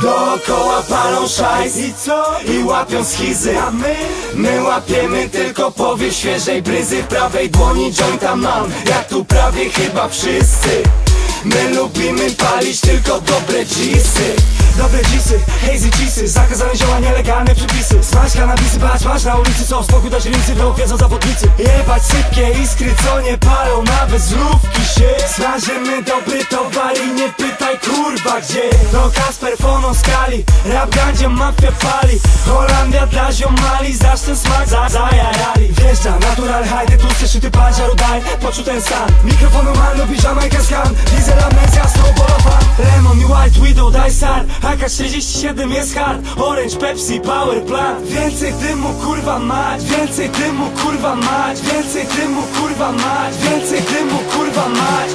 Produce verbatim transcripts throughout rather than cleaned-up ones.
Dookoła palą szajs i co? I łapią schizy. A my? My łapiemy tylko powiew świeżej bryzy. W prawej dłoni jointa mam, jak tu prawie chyba wszyscy. My lubimy palić tylko dobre dżisy. Dobre dżisy, hazy dżisy, zakazane zioła, nielegalne przepisy. Smaż kanabisy, patrz, masz na ulicy, co spokój dać ręcy, to wiedzą zawodnicy. Jebać sypkie iskry, co nie palą, nawet z lufki się. Smażymy dobry towar i nie pytaj kurwa gdzie. To Kasper Fono skali, rap gandzie mafia pali. Holandia dla ziomali, zaś ten smak za, zajajali. Wjeżdża natural high, tłusty szyty panciaru daj, poczuł ten stan. Mikrofonu man, lubi Jamaica skan. Diesel amnezja, snowballofan. Lemon i White Widow, daj sar. A K czterdzieści siedem jest hard. Orange, Pepsi, Power Plant. Więcej dymu kurwa mać, więcej dymu kurwa mać, więcej dymu kurwa mać, więcej dymu kurwa mać.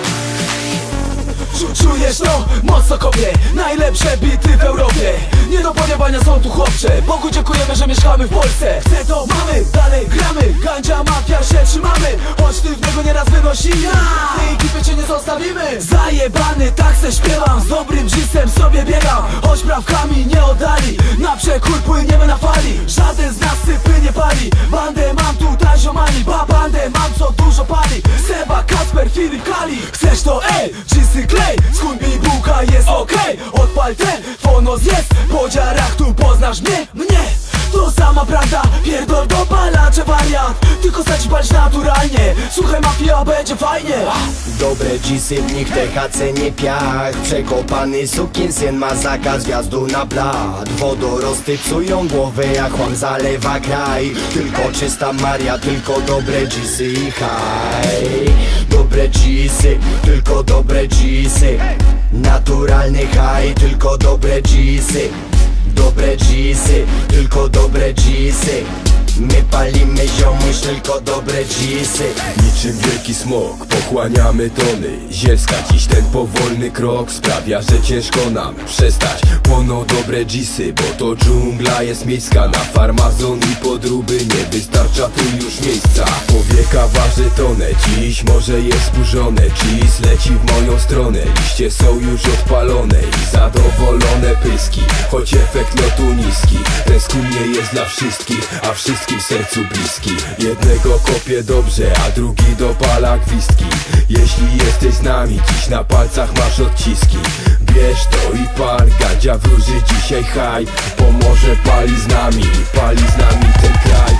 Czujesz to? Mocno kopie, najlepsze bity w Europie. Nie do pojebania są tu chłopcze. Bogu dziękujemy, że mieszkamy w Polsce. Chcę to mamy, dalej gramy. Gandzia, mafia, się trzymamy. Choć ty w niego nieraz wynosimy. W tej ekipie cię nie zostawimy. Zajebany, tak se śpiewam. Z dobrym dżisem sobie biegam. Choć prawkami nie oddali. Na przekór płyniemy na fali. Żaden z nas sypy nie pali. Bandę mam tutaj ziomali. Ba bandę mam co dużo pali. Seba, Kasper, Filip, Kali. Chcesz to? Ej, dżisy klej. Skuń mi bułka jest okej, okay. Odpal ten, fonos jest. Po dziarach tu poznasz mnie, mnie. To sama prawda, pierdol do palacze wariat. Tylko chcę ci palić naturalnie. Słuchaj mafia, będzie fajnie. Dobre dżisy, w nich T H C nie piach. Przekopany sukinsyn ma zakaz wjazdu na blat. Wodorosty psują głowę, jak chłam zalewa kraj. Tylko czysta Maria, tylko dobre dżisy i haj. Dobre dżisy, tylko dobre dżisy. Naturalny haj, tylko dobre dżisy. Dobre dżisy, tylko dobre dżisy. My palimy ziomuś, tylko dobre dżisy. Niczym wielki smok, pochłaniamy tony. Zielska dziś ten powolny krok sprawia, że ciężko nam przestać. Płoną dobre dżisy, bo to dżungla jest miejska. Na farmazon i podróby nie wystarcza tu już miejsca. Powieka waży tonę, dziś może jest zburzone. Dżis leci w moją stronę, liście są już odpalone i zadowolone pyski. Choć efekt lotu niski, ten skór nie jest dla wszystkich, a wszystkich w sercu bliski. Jednego kopie dobrze, a drugi dopala gwizdki. Jeśli jesteś z nami, dziś na palcach masz odciski. Bierz to i pal, gandzia wróży dzisiaj haj. Pomoże, pali z nami, pali z nami ten kraj.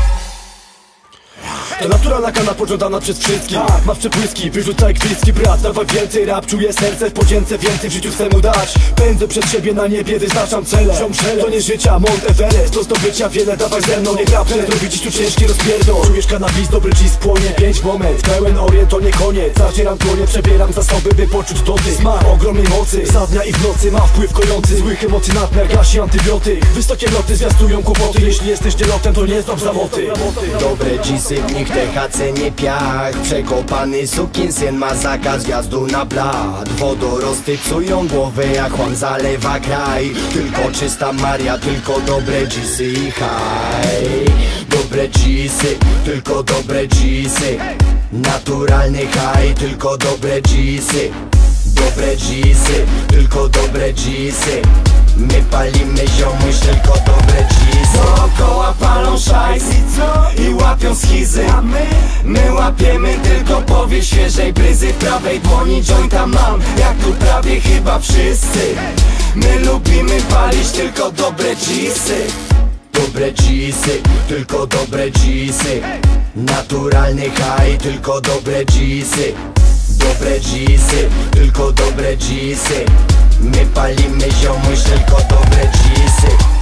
To naturalna kana pożądana przez wszystkich. Ma w przepłyski, wyrzucaj kwicki brat. Dawaj więcej rap, czuję serce w podzięce. Więcej w życiu chcę mu dać. Pędzę przed siebie na niebie, wyznaczam cele. To nie życia, Mount Everest. Do zdobycia wiele, dawaj ze mną, nie gra przed. Robi dziś tu ciężki rozpierdol. Czujesz kanabis, dobry dziś spłonie. Pięć moment, pełen orient, to nie koniec. Zacieram dłonie, przebieram zasoby, by poczuć dotyk. Smak ogromnej mocy, za dnia i w nocy ma wpływ kojący. Złych emocji nadmiar, gasi antybiotyk. Wysokie loty zwiastują kłopoty. Jeśli jesteś dzielotem, to nie znam zamoty. Dobre dżisy, w nich T H C nie piach. Przekopany sukinsyn ma zakaz wjazdu na blat. Wodorosty psują głowę, jak chłam zalewa kraj. Tylko czysta Maria, tylko dobre dżisy i haj. Dobre dżisy, tylko dobre dżisy. Naturalny haj, tylko dobre dżisy. Dobre dżisy, tylko dobre dżisy. My palimy ziomuś, tylko dobre dżisy. Dookoła palą szajs i co? I łapią schizy. A my? My łapiemy tylko powiew świeżej bryzy. W prawej dłoni jointa mam, jak tu prawie chyba wszyscy. My lubimy palić tylko dobre dżisy. Dobre dżisy, tylko dobre dżisy. Naturalny haj, tylko dobre dżisy. Dobre dżisy, tylko dobre dżisy. My palimy ziomuś, tylko dobre dżisy.